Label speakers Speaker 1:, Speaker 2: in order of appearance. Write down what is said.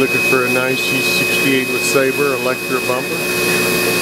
Speaker 1: Looking for a 9G68 with Sabre Electra Bumper?